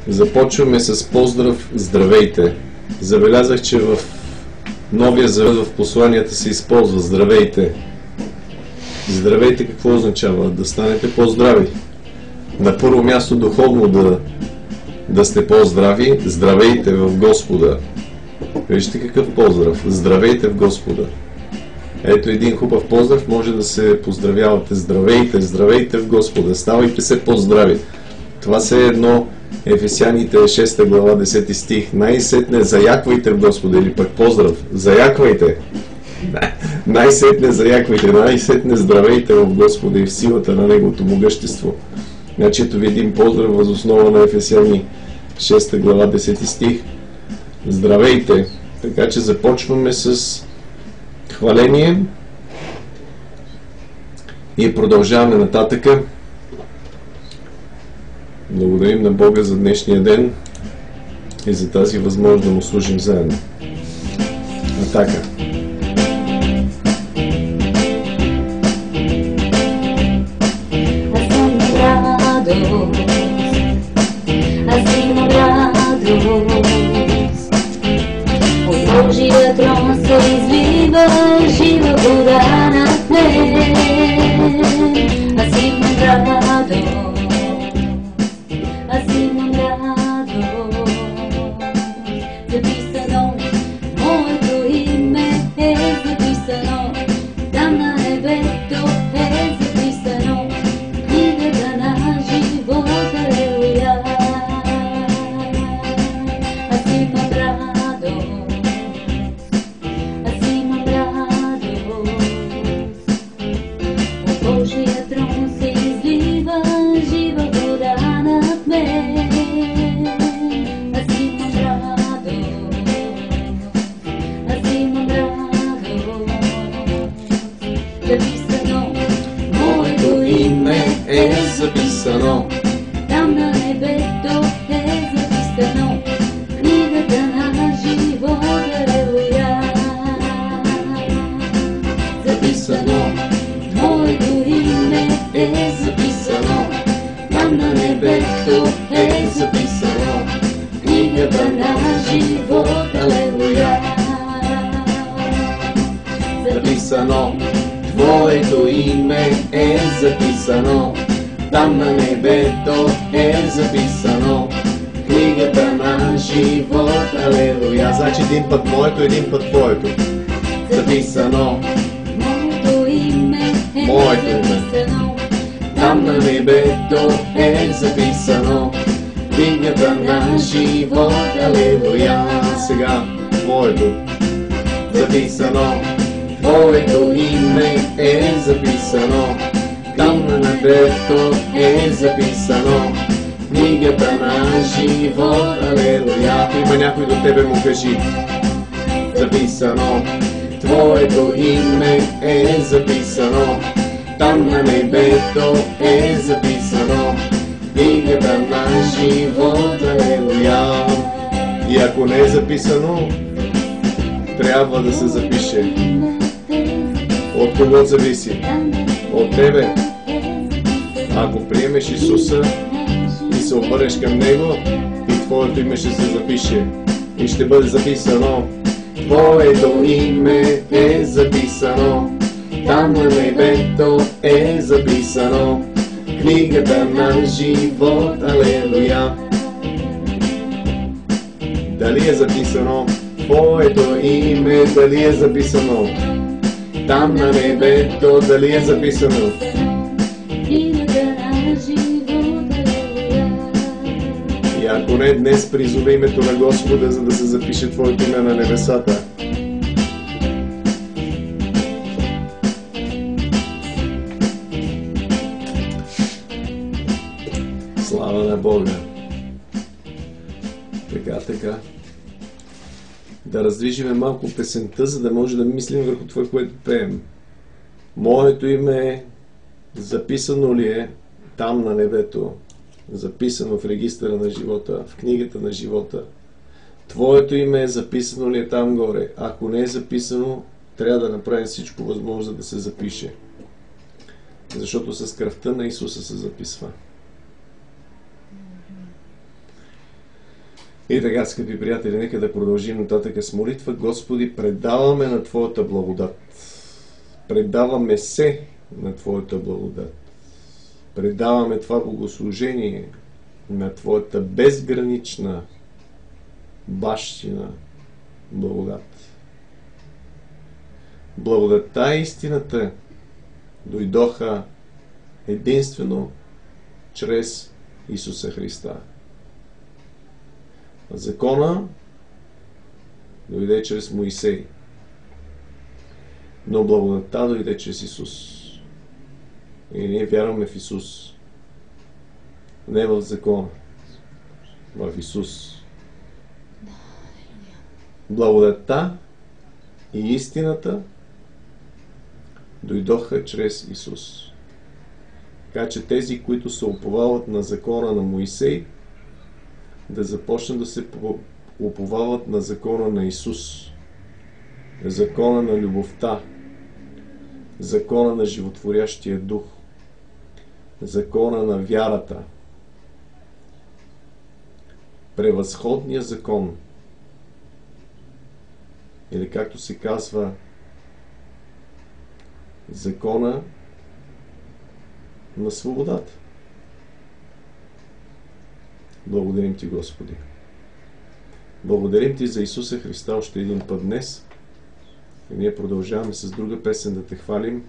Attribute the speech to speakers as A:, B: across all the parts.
A: Започваме с поздрав "Здравейте". Забелязах, че в Новия Завет в посланията се използва "Здравейте". Здравейте какво означава? Да станете по-здрави. На първо място духовно да сте по-здрави. Здравейте в Господа. Вижте какъв поздрав. Здравейте в Господа. Ето един хубав поздрав, може да се поздравявате. Здравейте, здравейте в Господа. Ставайте се по-здрави. Това се едно Ефесяните 6 глава 10 стих. Най-сетне заяквайте в Господа, или пък поздрав. Заяквайте. Най-сетне заяквайте, най-сетне здравейте в Господа и в силата на Неговото могъщество. Значи ето ви един поздрав въз основа на Ефесяни 6 глава 10 стих. Здравейте! Така че започваме с хваление и продължаваме нататъка. Благодарим на Бога за днешния ден и за тази възможност да му служим заедно. Атака!
B: Божия трон се излива жива вода над мен. Аз имам радост, аз имам радост. Записано, моето име е записано, там на небето е записано, книгата на живота, алелуя. Аз имам радост. Божия трон се излива жива вода над мен. Аз имам радост, аз имам радост. Записано, моето име е записано, там на небето е записано, книгата на живота, алелуя. Записано, моето име е записано, там на небето е записано, книгата на живота, алелуя. Записано, твоето име е записано, там на небето е записано, книгата на живота, алелуя.
A: Значи един път моето, един път твоето.
B: Записано, моето име
A: там на небето е записано, книгата на живота, алелуя. Сега моето. Записано, твоето име е записано, там на небето е записано, книгата на живота, алелуя. Има някой до тебе, му кажи. Записано, твоето име е записано, там на небето е записано, книгата на живота, алелуя. И ако не е записано, трябва да се запише. От кого зависи? От тебе. Ако приемеш Исуса и се обърнеш към Него, и твоето име ще се запише. И ще бъде записано. Твоето име е записано, там на небето е записано, книгата на живота, алелуя. Дали е записано? Твоето име дали е записано? Там на небето дали е записано? И ако не, днес призови името на Господа, за да се запише твоето име на небесата. Слава на Бога! Така. Да раздвижиме малко песента, за да може да мислим върху това, което пеем. Моето име записано ли е там на небето? Записано в регистъра на живота, в книгата на живота. Твоето име е записано ли е там горе? Ако не е записано, трябва да направим всичко възможно, за да се запише. Защото с кръвта на Исуса се записва. И така, скъпи приятели, нека да продължим нататък с молитва. Господи, предаваме на Твоята благодат. Предаваме се на Твоята благодат. Предаваме това богослужение на Твоята безгранична бащина благодат. Благодатта и истината дойдоха единствено чрез Исуса Христа. Закона дойде чрез Моисей, но благодатта дойде чрез Исус. И ние вярваме в Исус. Не в закона, в Исус. Благодатта и истината дойдоха чрез Исус. Така че тези, които се уповават на закона на Моисей, да започнат да се уповават на закона на Исус. Закона на любовта. Закона на животворящия дух. Закона на вярата. Превъзходния закон. Или както се казва, закона на свободата. Благодарим Ти, Господи. Благодарим Ти за Исуса Христа още един път днес. И ние продължаваме с друга песен да Те хвалим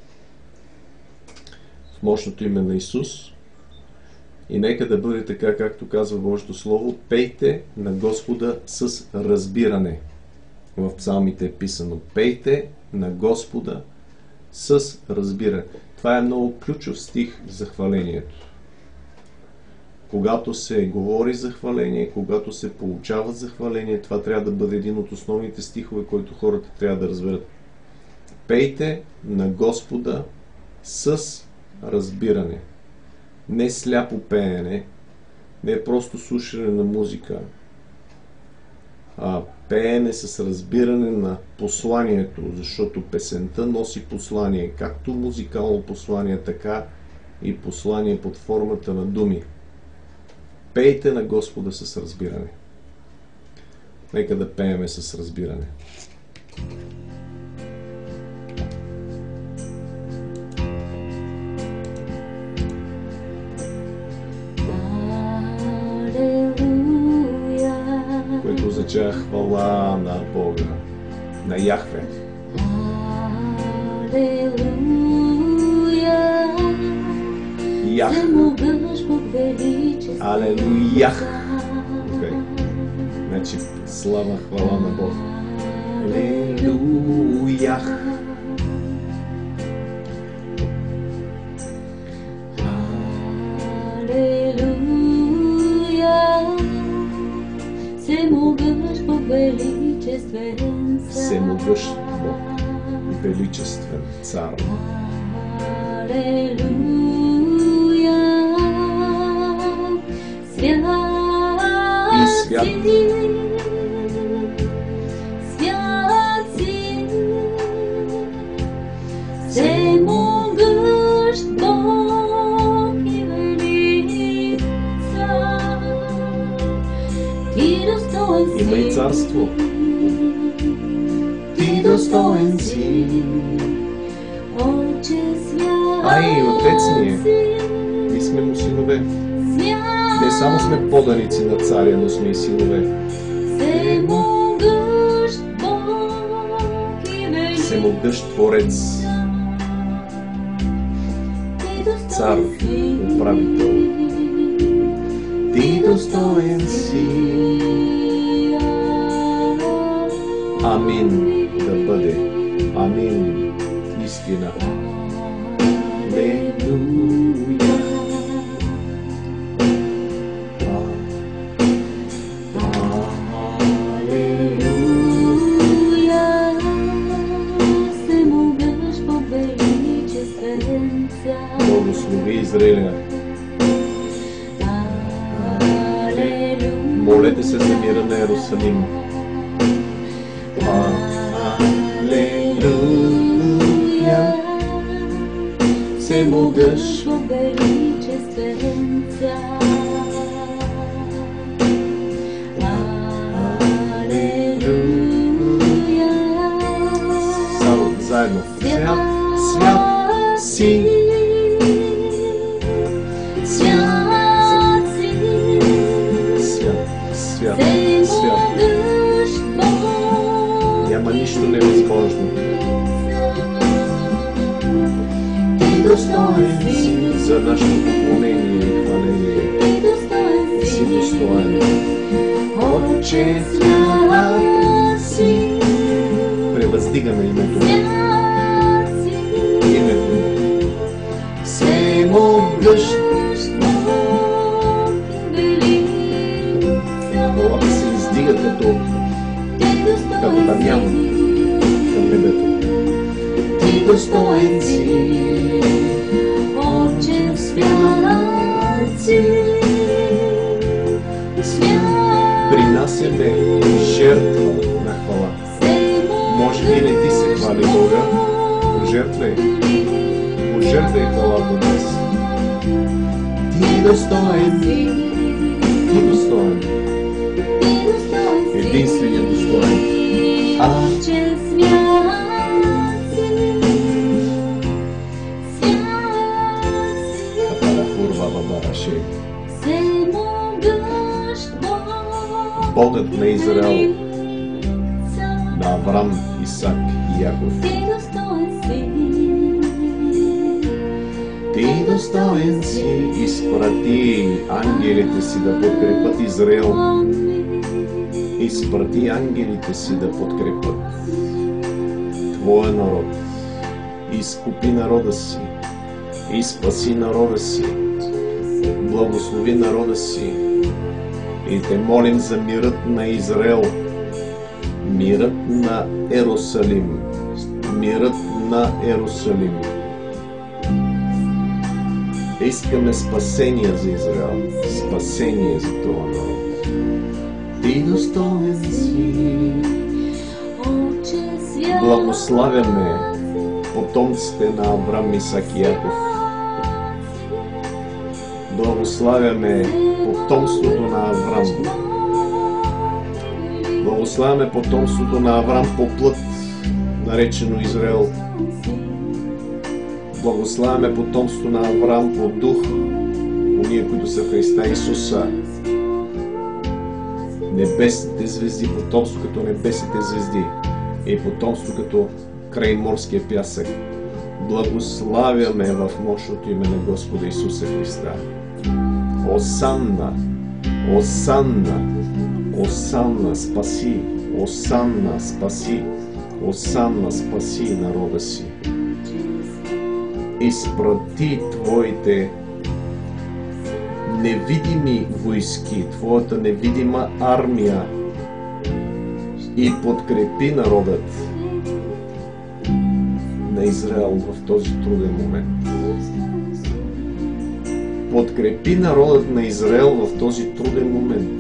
A: в мощното име на Исус. И нека да бъде така, както казва Божието Слово, пейте на Господа с разбиране. В псалмите е писано: пейте на Господа с разбиране. Това е много ключов стих за хвалението. Когато се говори за хваление, когато се получава за хваление, това трябва да бъде един от основните стихове, който хората трябва да разберат. Пейте на Господа с разбиране. Не сляпо пеене, не просто слушане на музика, а пеене с разбиране на посланието, защото песента носи послание, както музикално послание, така и послание под формата на думи. Пейте на Господа с разбиране. Нека да пееме с разбиране. Което означава хвала на Бога, на Яхве. Ях. Алелуях. Okay. Значи, слава, хвала на Бога. Алелуях.
B: Всемогъщ Бог, величествен цар.
A: Всемогъщ Бог, величествен цар.
B: Алелуя. Свят си, свят си, всемогъщ Бог и велик цар. Ти достоен си.
A: Има и царство.
B: Ти достоен си. Отче свят.
A: Ай, Отец ние. Ние сме му синове. Не само сме поданици на царя, но сме и синове.
B: Всемогъщ Бог и велик
A: Всемогъщ Творец, цар, управител. Ти достоен си. Амин да бъде. Амин. Истина. Алелуя.
B: Алелуя. Всемогъщ Бог, величествен цар.
A: Благослови Израиля.
B: Алелуя.
A: Молете се за мира на Иерусалим. Алелуя. Всемогъщ
B: Бог, величествен цар.
A: заедно. Свят, свят си.
B: Свят си,
A: Свят, свят,
B: всемогъщ
A: свят.
B: Бог.
A: Няма нищо невъзможно.
B: Ти достоен си,
A: За нашето поклонение и хваление.
B: ти достоен
A: Ти си
B: си,
A: достоен.
B: Отче свят си,
A: Превъздигаме името.
B: свят си,
A: Името.
B: всемогъщ Бог, велик
A: Бог се издига като
B: Ти достоен
A: Дамян
B: си,
A: към небето.
B: ти достоен си, Отче свят си, свят
A: Принасяме жертва на хвала. Може би не ти се хвали Бога. Пожертвай. Пожертвай хвалата днес.
B: Ти достоен си,
A: Ти достоен.
B: ти достоен си,
A: Единственият достоен.
B: Отче свят си, свят си,
A: Капара хурва бабараши.
B: всемогъщ Бог,
A: Богът на Израел,
B: велик
A: на Аврам, Исак и Яков.
B: Ти достоен си,
A: Ти достоен си, изпрати ангелите си да подкрепят Израел. Изпрати ангелите си да подкрепят Твоя народ. Изкупи народа си. И спаси народа си. Благослови народа си. И те молим за мирът на Израел. Мирът на Ерусалим. Мирът на Ерусалим. Искаме спасение за Израел. Спасение за това народ. Ти достоен си.
B: Отче свят
A: Благославяме потомците на Аврам, Исак и Яков. Благославяме потомството на Аврам. Благославяме потомството на Аврам по плът, наречено Израел. Благославяме потомството на Аврам по дух, уния, които са в Христа Исуса. Небесните звезди, потомство като небесните звезди и потомство като крайморския пясък. Благославяме в мощното име на Господа Исуса Христа. Осанна, Осанна, Осанна, спаси, Осанна, спаси, Осанна, спаси народа си. Изпрати Твоите невидими войски, Твоята невидима армия и подкрепи народът на Израел в този труден момент. Подкрепи народът на Израел в този труден момент.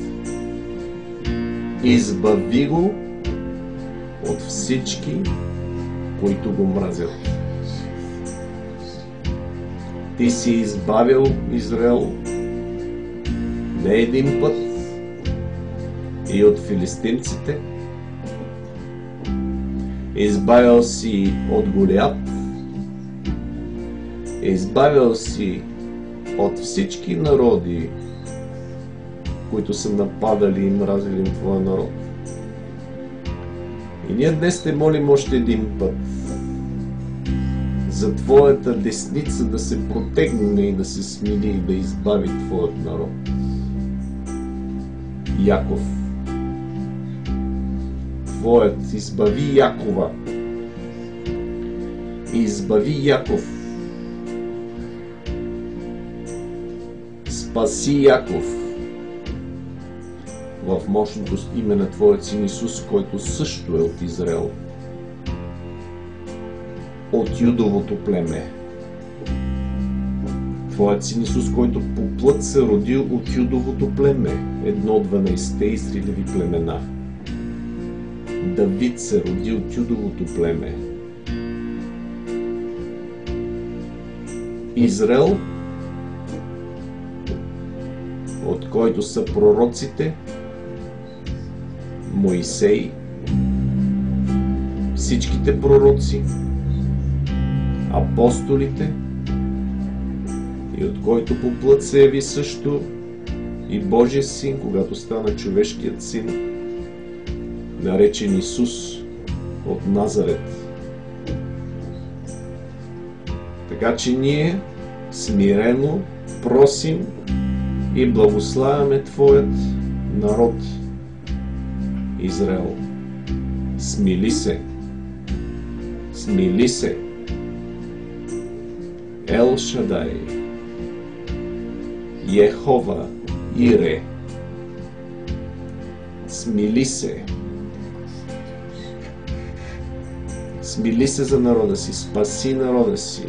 A: Избави го от всички, които го мразят. Ти си избавил Израел не един път и от филистимците. Избавил си от Голиат. Избавил си от всички народи, които са нападали и мразили Твоя народ. И ние днес те молим още един път за Твоята десница да се протегне и да се смили и да избави Твоят народ. Яков. Твоят избави Якова. Избави Яков. Спаси Яков. В мощното име на Твоят син Исус, който също е от Израел. От Юдовото племе. Твоят син Исус, който по плът се родил от Юдовото племе, едно от 12-те Израилеви племена. Давид се роди от Юдовото племе. Израел, от който са пророците, Моисей, всичките пророци, апостолите, и от който по плът се яви също и Божия син, когато стана човешкият син, наречен Исус от Назарет. Така че ние смирено просим и благославяме Твоят народ Израел. Смили се! Смили се! Ел Шадай, Йехова Ире, смили се! Смили се за народа си, спаси народа си.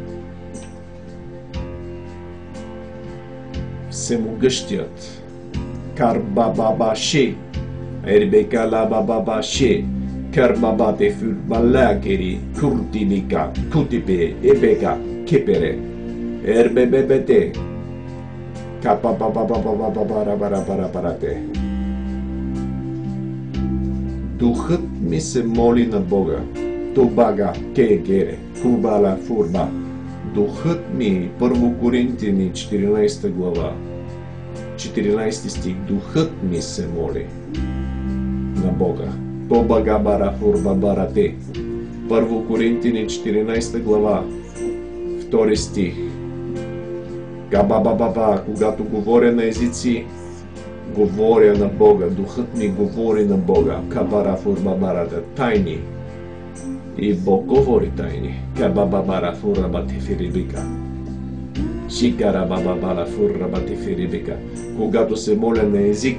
A: Всемогъщият Карбабабаши, Ербекалабабабаши, Карбабате Фурбалакери, Куртиника, Кутипе, Ебека, Кепере, Ербебебете, Капабабабабабабарабарабарабарате. Духът ми се моли на Бога. Тобага, Кегере, Кубала, Фурба. Духът ми, 1 Коринтияни, 14 глава, 14 стих. Духът ми се моли на Бога. Тобага, Бара, Фурба, Барате. 1 Коринтияни, 14 глава, 2 стих. Кабабабаба, когато говоря на езици, говоря на Бога. Духът ми говори на Бога. Кабара, Фурба, Барата. Тайни. И Бог говори тайни. Кабабабара, Фурба, Тефирибика. Шикара, Бабабара, Фурба, Тефирибика. Когато се моля на език,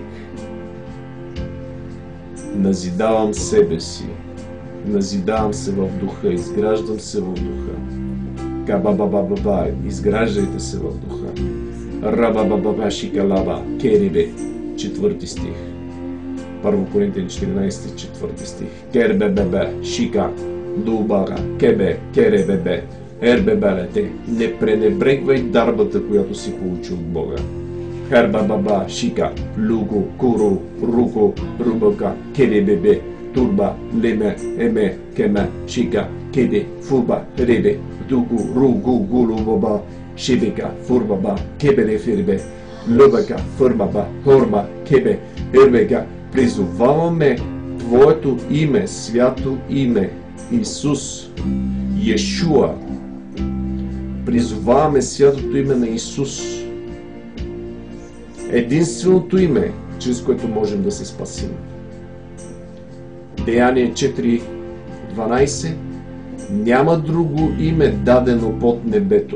A: назидавам себе си. Назидавам се в духа. Изграждам се в духа. Кабабабаба, изграждайте се в духа. Рабабабаба, Шикалаба, Керибе, 4 стих. 1 Коринтияни 14, 4 стих. Кербебебе, Шика, Дубага, Кебе, Керебебе, Ербебелете. Не пренебрегвай дарбата, която си получил от Бога. Хербабаба, Шика, Луго, Куру, Руко, Рубака, Керебебе, Турба, Леме, Еме, Кеме, Шика, Кеде, Фурба, Ребе, Дугу, Ругу, Гулубаба, Шибека, Фурбаба, Кебере, Фирбе, Любека, Фурбаба, Хорма, Кебе, Ербека. Призоваваме Твоето име, свято име, Исус, Йешуа. Призоваваме святото име на Исус. Единственото име, чрез което можем да се спасим. Деяние 4:12. Няма друго име дадено под небето.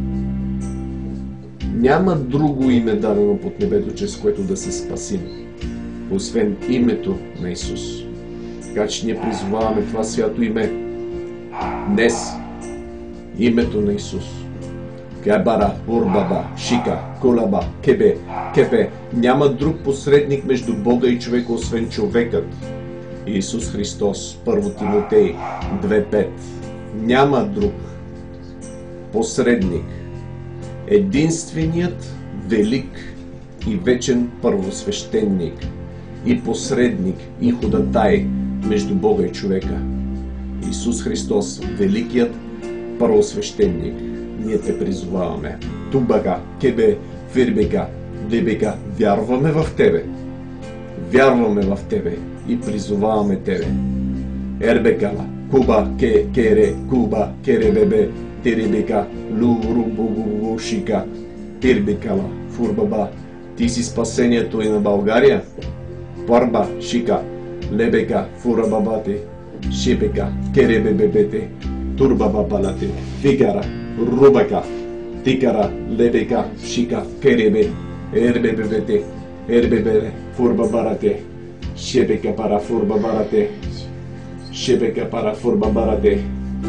A: Няма друго име дадено под небето, чрез което да се спасим, освен името на Исус. Така че ние призоваваме това свято име днес. Името на Исус. Кебара, Урбаба, Шика, Колаба, Кебе, Кепе. Няма друг посредник между Бога и човека, освен човекът Исус Христос. 1 Тимотей 2:5. Няма друг посредник. Единственият велик и вечен първосвещеник и посредник и ходатай между Бога и човека. Исус Христос, великият първосвещеник. Ние те призоваваме. Тубага, Кебе, Фирбека, Дебека. Вярваме в Тебе. Вярваме в Тебе и призоваваме Тебе. Ербекала, Куба, Кере, Куба, Керебебе, Теребека, Лурубубушика, Тирбекала, Фурбаба. Ти си спасението и на България. Парба, Шика, Лебека, Фурабабате, Шибека, Керебебебете, Турбабабалате, Фигара, Рубака, Тикара, Лебека, Шика, Керебе, Ербебебете, Ербебеле, Фурбабарате, Шебека пара Фурбабарате, Шебека пара Фурбабарате,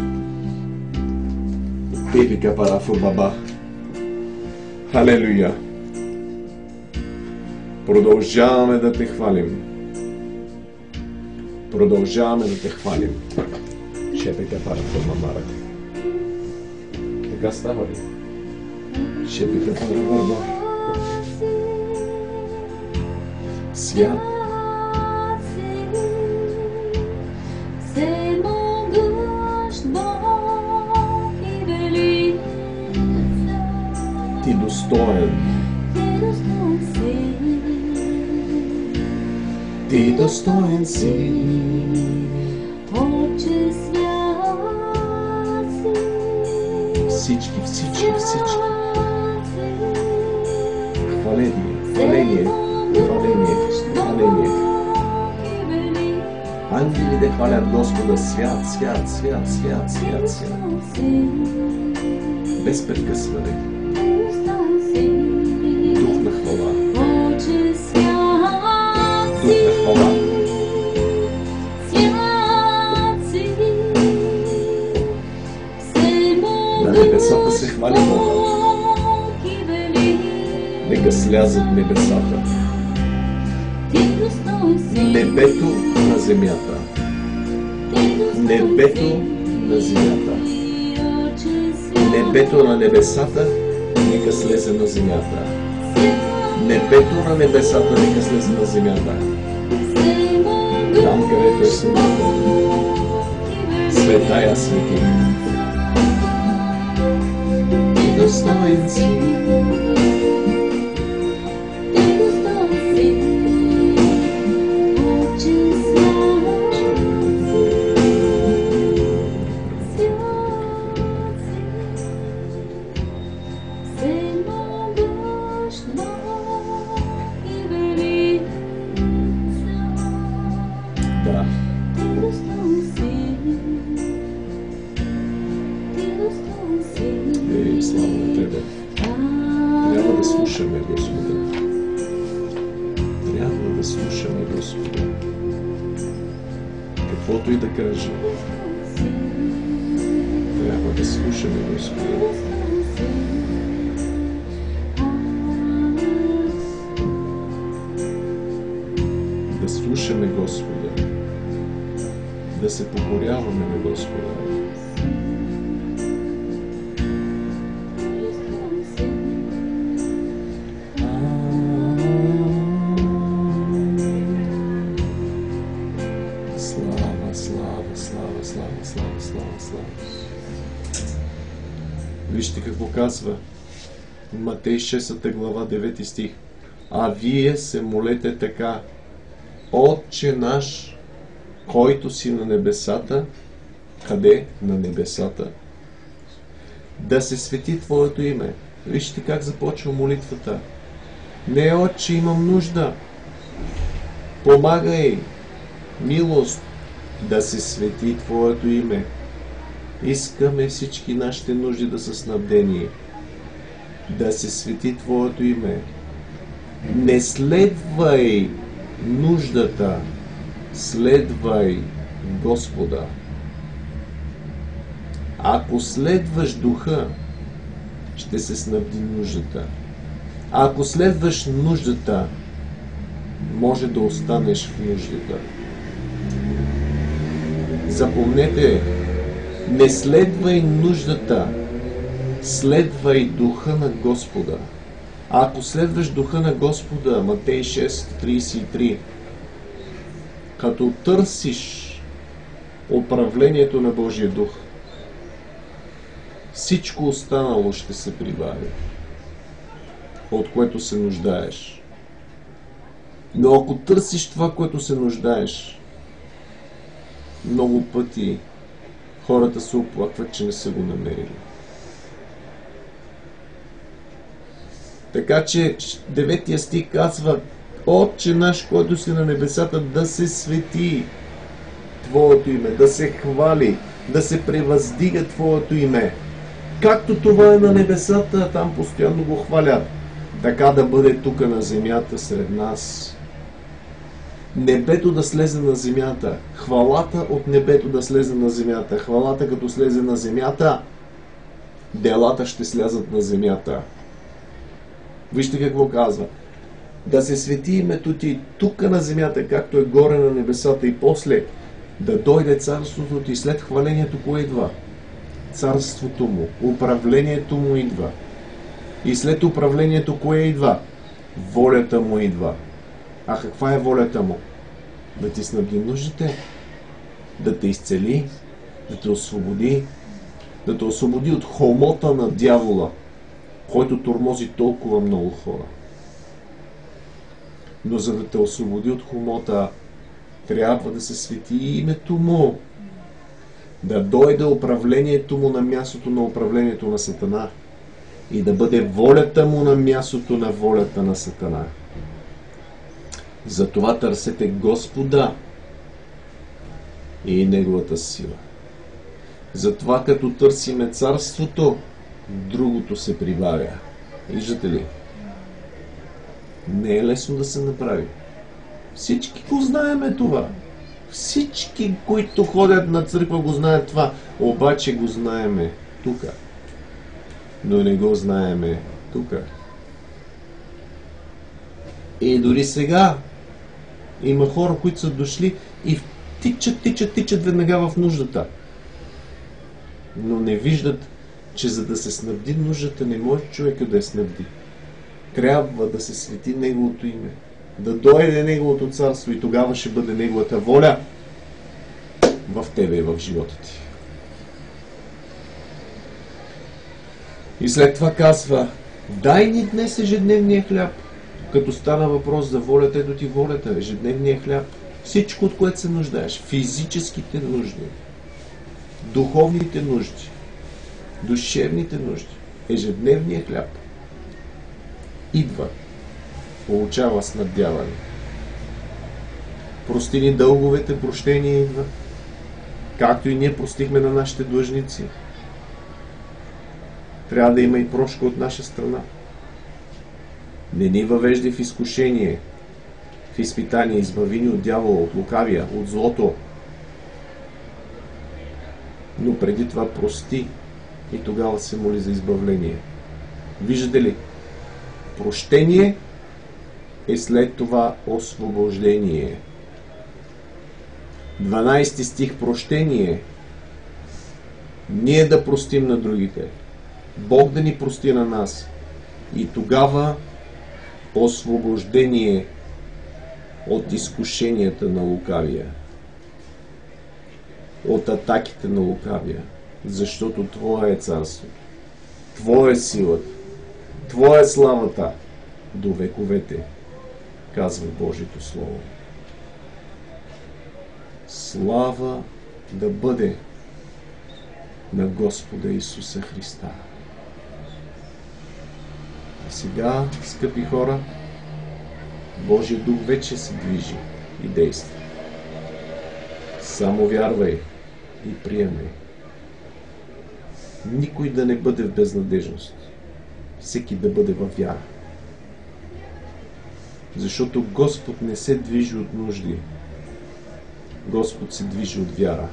A: Епика пара Фурбаба. Халелуя! Продължаваме да те хвалим. Продължаваме да те хвалим. Шепека пара Фурбабарате. Така става ли? Шепека пара Фурбаба. Свят.
B: Всемогъщ Бог
A: Ти достоен си.
B: Отче свят си.
A: Всички.
B: Свят
A: Хваление. Ангелите хвалят Господа. Свят. Без прекъсване. Дух на хвала. Дух на хвала. На небесата се хвали Бога. Нека слязат небесата. Небето на земята. Небето на земята. Небето на небесата нека слезе на земята. Небето на небесата нека слезе на земята. Там, където е света. Светая свети. И достоен си. Слава на Тебе. Трябва да слушаме Господа. Трябва да слушаме Господа. Каквото и да каже. Трябва да слушаме Господа. Да слушаме Господа. Да се покоряваме на Господа. Слава. Вижте какво казва Матей 6 глава 9 стих. А вие се молете така: Отче наш, който си на небесата. Къде? На небесата. Да се свети Твоето име. Вижте как започва молитвата. Не, Отче, имам нужда. Помагай. Милост. Да се свети Твоето име. Искаме всички нашите нужди да са снабдени. Да се свети Твоето име. Не следвай нуждата, следвай Господа. Ако следваш духа, ще се снабди нуждата. А ако следваш нуждата, може да останеш в нуждата. Запомнете, не следвай нуждата, следвай духа на Господа. А ако следваш духа на Господа, Матей 6:33, като търсиш управлението на Божия дух, всичко останало ще се прибави, от което се нуждаеш. Но ако търсиш това, което се нуждаеш, много пъти хората се оплакват, че не са го намерили. Така че 9 стих казва: Отче наш, който си на небесата, да се свети Твоето име, да се хвали, да се превъздига Твоето име. Както това е на небесата, там постоянно го хвалят. Така да бъде тук на земята сред нас. Небето да слезе на земята. Хвалата от небето да слезе на земята. Хвалата като слезе на земята, делата ще слязат на земята. Вижте какво казва. Да се свети името Ти тук на земята, както е горе на небесата, и после да дойде царството Ти. След хвалението кое идва? Царството Му, управлението Му идва. И след управлението кое идва? Волята Му идва. А каква е волята Му? Да ти снабди нуждите, да те изцели, да те освободи от хомота на дявола, който тормози толкова много хора. Но за да те освободи от хомота, трябва да се свети името му. Да дойде управлението му на мястото на управлението на Сатана. И да бъде волята му на мястото на волята на Сатана. Затова търсете Господа и Неговата сила. Затова като търсиме царството, другото се прибавя. Виждате ли? Не е лесно да се направи. Всички го знаеме това. Всички, които ходят на църква, го знаят това. Обаче го знаеме тука. Но не го знаеме тука. И дори сега има хора, които са дошли и тичат веднага в нуждата. Но не виждат, че за да се снабди нуждата, не може човека да я снабди. Трябва да се свети Неговото име. Да дойде Неговото царство и тогава ще бъде Неговата воля в тебе и в живота ти. И след това казва: дай ни днес ежедневния хляб. Като стана въпрос за волята, ето ти волята, ежедневния хляб. Всичко, от което се нуждаеш. Физическите нужди, духовните нужди, душевните нужди, ежедневния хляб. Идва, получава снабдяване. Прости ни дълговете, прощение идва. Както и ние простихме на нашите длъжници. Трябва да има и прошка от наша страна. Не ни въвеждай в изкушение, в изпитание, избави ни от дявола, от лукавия, от злото. Но преди това прости и тогава се моли за избавление. Виждате ли? Прощение е след това освобождение. 12 стих прощение. Ние да простим на другите. Бог да ни прости на нас. И тогава освобождение от изкушенията на лукавия. От атаките на лукавия. Защото Твое е царство. Твое е силата. Твоя е славата до вековете, казва Божието Слово. Слава да бъде на Господа Исуса Христа. А сега, скъпи хора, Божия Дух вече се движи и действа. Само вярвай и приемай. Никой да не бъде в безнадежност. Всеки да бъде във вяра. Защото Господ не се движи от нужди. Господ се движи от вяра.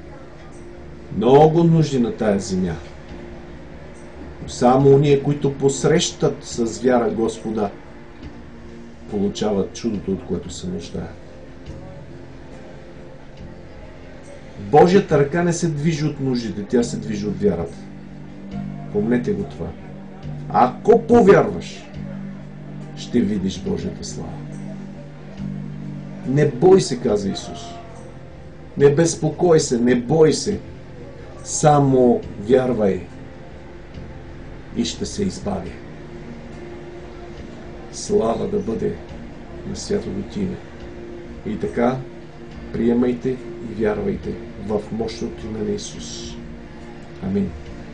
A: Много нужди на тая земя. Но само уния, които посрещат с вяра Господа, получават чудото, от което се нуждаят. Божията ръка не се движи от нуждите, тя се движи от вярата. Помнете го това. Ако повярваш, ще видиш Божията слава. Не бой се, каза Исус. Не безпокой се, не бой се. Само вярвай и ще се избави. Слава да бъде на святото ти име. И така, приемайте и вярвайте в мощното име на Исус. Амин.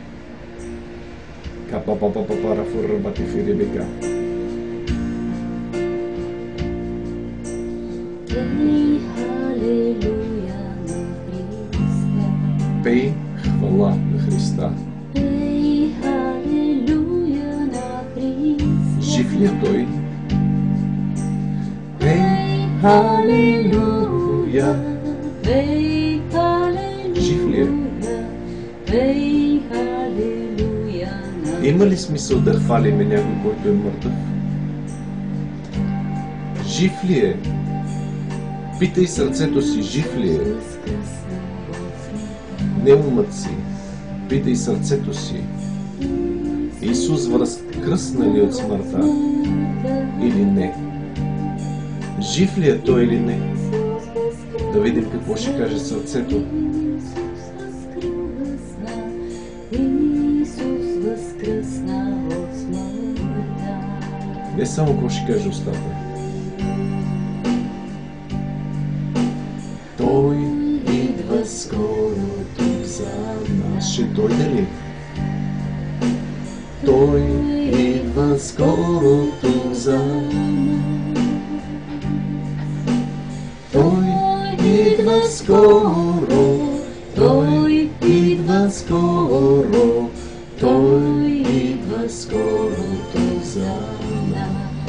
A: Пей хвала на Христа. Жив ли е Той? Пей халелуя. Жив ли е? Има ли смисъл да хвалиме някой, който е мъртъв? Жив ли е? Питай сърцето си, жив ли е? Не умът си. Питай сърцето си. Исус възкръсна ли от смъртта? Или не? Жив ли е Той или не? Да видим какво ще каже сърцето. Не само какво ще каже устата. ще дойде ли? Той идва скоро тук за мен. Той идва скоро, той идва скоро, той идва скоро тук за нас.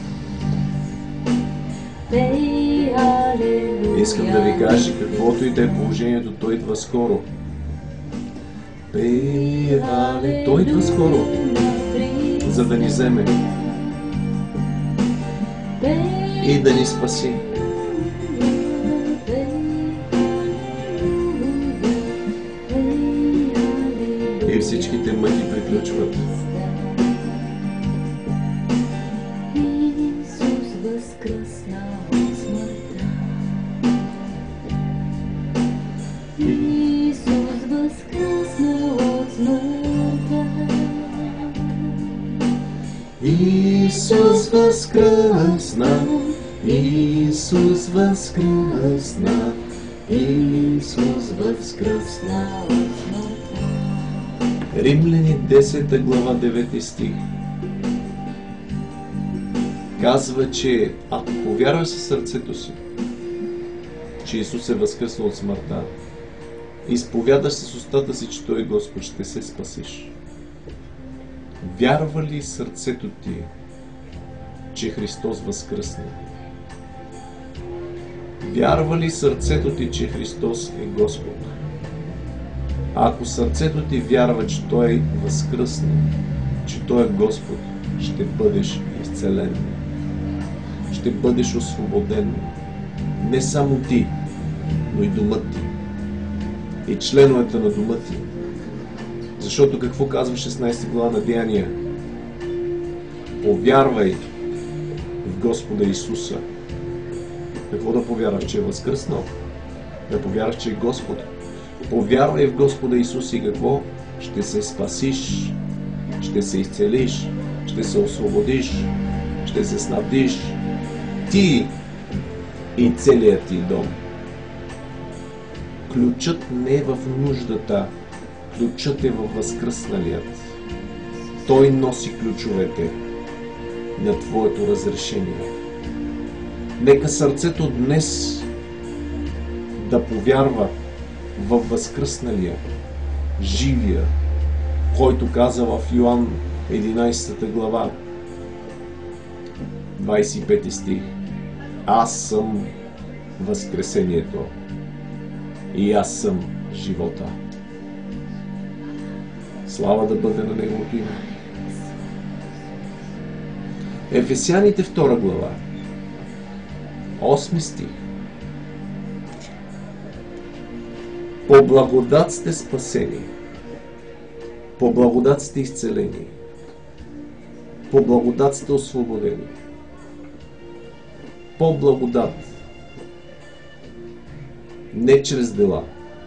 A: Искам да ви кажа, каквото и да е положението, той идва скоро. Той идва скоро, за да ни вземе и да ни спаси. И всичките мъки приключват.
B: Исус възкръсна от смъртта. Исус възкръсна от смъртта.
A: Исус възкръсна, Исус възкръсна, Исус възкръсна от смъртта. Римляни 10 глава 9 стих казва, че ако повярваш със сърцето си, че Исус е възкръснал от смъртта, изповядаш с устата си, че Той е Господ, ще се спасиш. Вярва ли сърцето ти, че Христос възкръсна? Вярва ли сърцето ти, че Христос е Господ? Ако сърцето ти вярва, че Той е възкръсна, че Той е Господ, ще бъдеш изцелен. Ще бъдеш освободен. Не само ти, но и домът ти. И членовете на дома ти. Защото какво казва 16 глава на Деяния? Повярвай в Господа Исуса. Какво да повярваш? Че е възкръснал? Да повярваш, че е Господ. Повярвай в Господа Исус и какво? Ще се спасиш, ще се изцелиш, ще се освободиш, ще се снабдиш. Ти и целият ти дом. Ключът не е в нуждата, ключът е във възкръсналият. Той носи ключовете на твоето разрешение. Нека сърцето днес да повярва във възкръсналия, живия, който каза в Йоан 11 глава, 25 стих: Аз съм възкресението и аз съм живота. Слава да бъде на Неговото име. Ефесяните 2 глава, 8 стих: По благодат сте спасени, по благодат сте изцелени, по благодат сте освободени. По благодат, не чрез дела.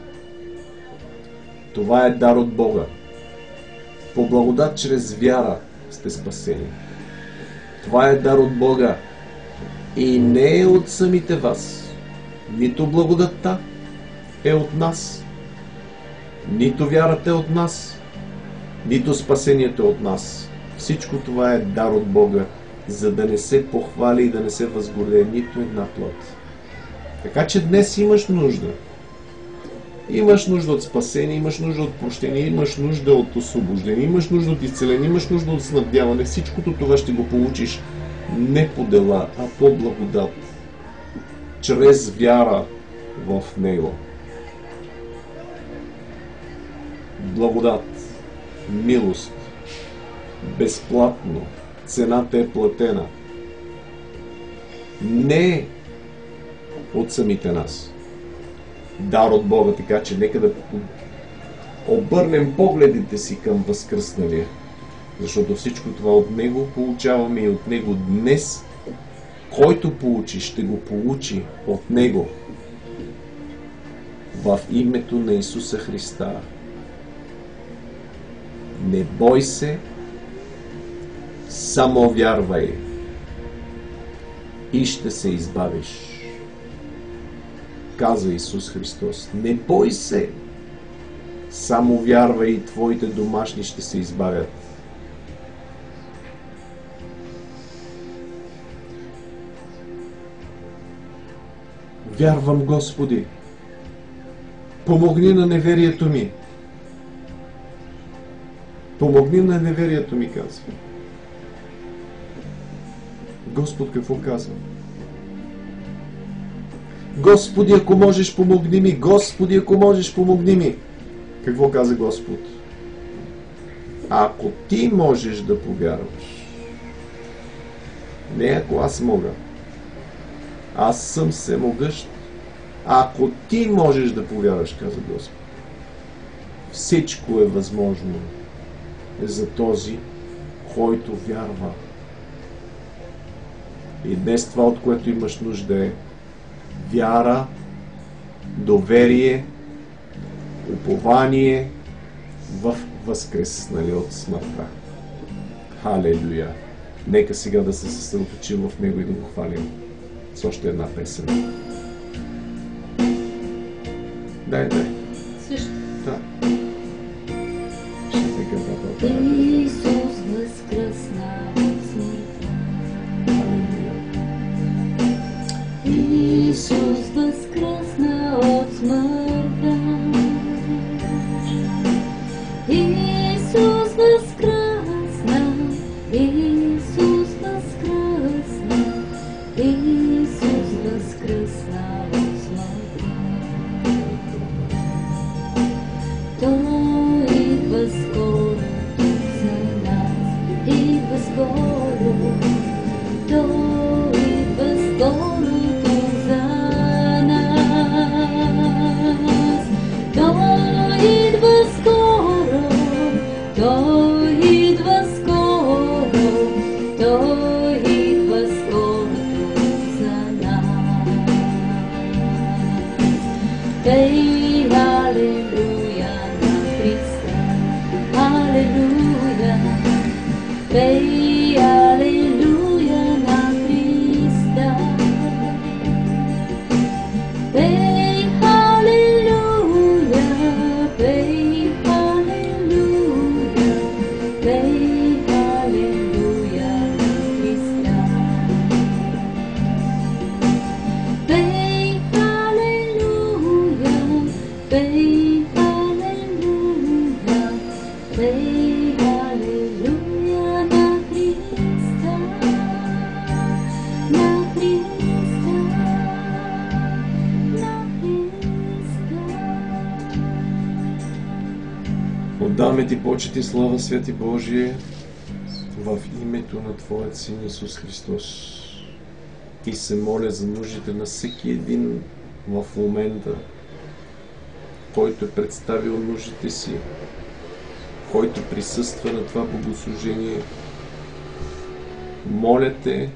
A: Това е дар от Бога. По благодат чрез вяра сте спасени. Това е дар от Бога и не е от самите вас. Нито благодатта е от нас, нито вярата е от нас, нито спасението е от нас. Всичко това е дар от Бога, за да не се похвали и да не се възгордее нито една плът. Така че днес имаш нужда. Имаш нужда от спасение, имаш нужда от прощение, имаш нужда от освобождение, имаш нужда от изцеление, имаш нужда от снабдяване. Всичкото това ще го получиш не по дела, а по благодат. Чрез вяра в Него. Благодат, милост, безплатно, цената е платена. Не от самите нас. Дар от Бога, така че нека да обърнем погледите си към възкръсналия. Защото всичко това от Него получаваме и от Него днес. Който получи, ще го получи от Него. В името на Исуса Христа. Не бой се, само вярвай и ще се избавиш. Каза Исус Христос. Не бой се, Само вярвай и твоите домашни ще се избавят. Вярвам, Господи. Помогни на неверието ми. Помогни на неверието ми, казва. Господ какво казва? Господи, ако можеш, помогни ми. Господи, ако можеш, помогни ми. Какво каза Господ? Ако ти можеш да повярваш, не ако аз мога, аз съм всемогъщ, ако ти можеш да повярваш, каза Господ, всичко е възможно за този, който вярва. И днес това, от което имаш нужда, е вяра, доверие, упование в възкреснали от смъртта. Халелуя! Нека сега да се съсредоточим в Него и да го хвалим с още една песен. Дай.
B: Също.
A: Да. Ще нека брата.
B: Исус възкръсна от смъртта.
A: Халелуя!
B: Исус възкръсна от смъртта. Исус възкръсна. Исус възкръсна. Исус възкръсна от смъртта. Той идва скоро за нас. Идва скоро. Той идва скоро за нас. Той идва скоро. Той идва скоро. Той идва скоро за нас. Пей алелуя на Христа. Алелуя. Пей алелуя на Христа. Пей алелуя. Пей алелуя. Пей алелуя на Христа. Пей алелуя. Пей алелуя. Пей алелуя на Христа. На Христа. На Христа.
A: Отдаваме ти почет и слава, Святи Божие, в името на Твоят Син Исус Христос. И се моля за нуждите на всеки един в момента, който е представил нуждите си, който присъства на това богослужение. Моля те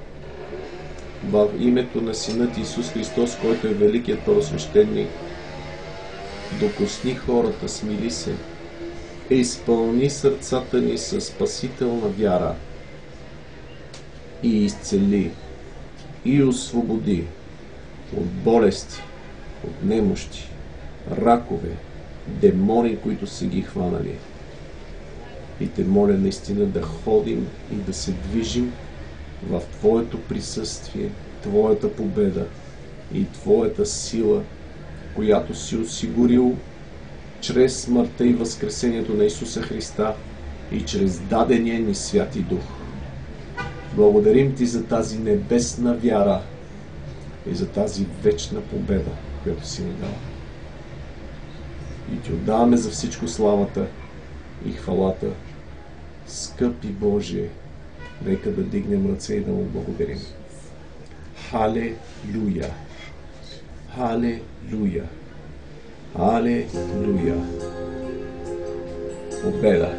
A: в името на Синът Исус Христос, който е великият първосвещеник, докосни хората, смили се, изпълни сърцата ни със спасителна вяра и изцели и освободи от болести, от немощи, ракове, демони, които са ги хванали. И те моля наистина да ходим и да се движим в Твоето присъствие, Твоята победа и Твоята сила, която си осигурил чрез смъртта и възкресението на Исуса Христа и чрез дадения ни Святи Дух. Благодарим Ти за тази небесна вяра и за тази вечна победа, която си ни дала. И Ти отдаваме за всичко славата и хвалата. Скъпи Божие, нека да дигнем ръце и да Му благодарим. Халелуя! Халелуя! Халелуя! Победа!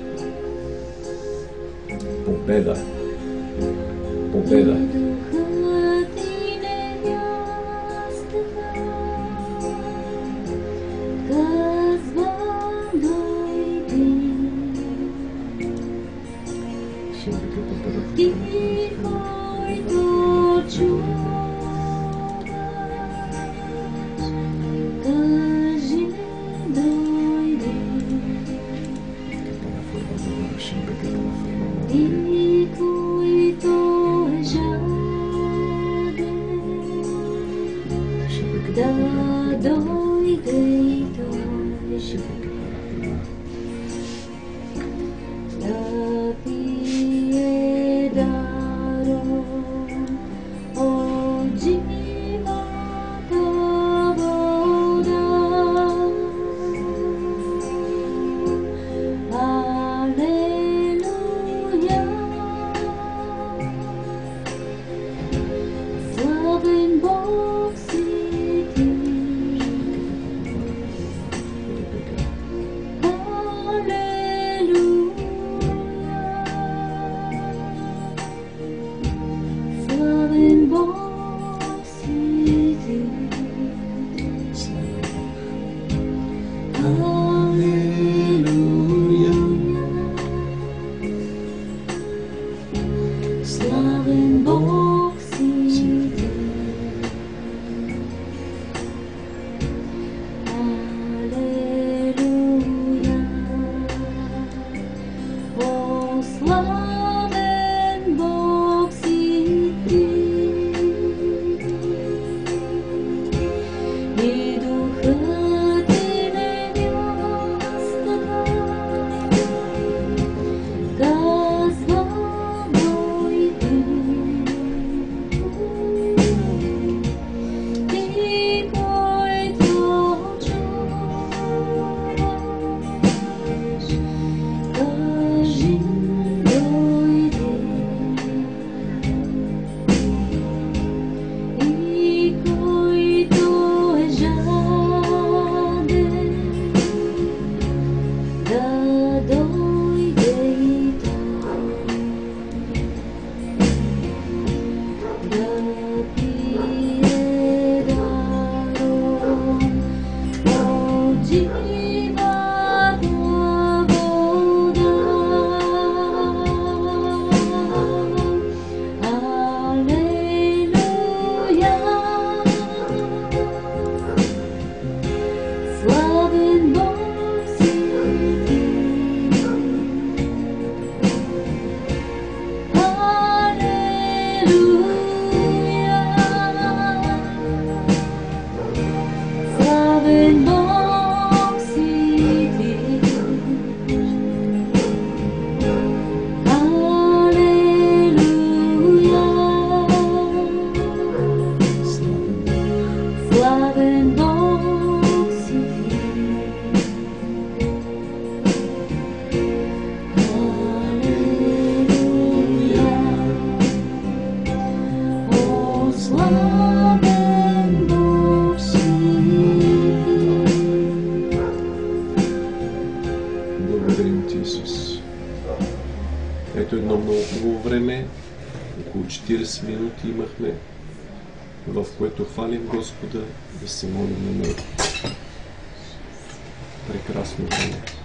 A: Победа! Победа!
B: Духът ти не ястава, казвам дойди.
A: Ще вика победа.
B: Ти, който чуваш, кажи дойди. да дойде и той, да пие даром от живата вода. Алелуя, славен Бог си ти. Славен Бог си ти.
A: Алелуя.
B: Славен Бог си ти. Алелуя. О, славен Бог си ти. И духът и невястата казва дойди. Ти, който чуваш, кажи дойди. И който е жаден, да дойде и той, да пие даром от живата вода. Алелуя, славен Бог си ти. Алелуя, славен Бог си ти. Алелуя, славен Бог си ти. Алелуя, о, славен Бог си ти.
A: Благодарим ти, Исус. Ето едно много хубаво време, около 40 минути имахме, в което хвалим Господа и се молим на Него. Прекрасно време.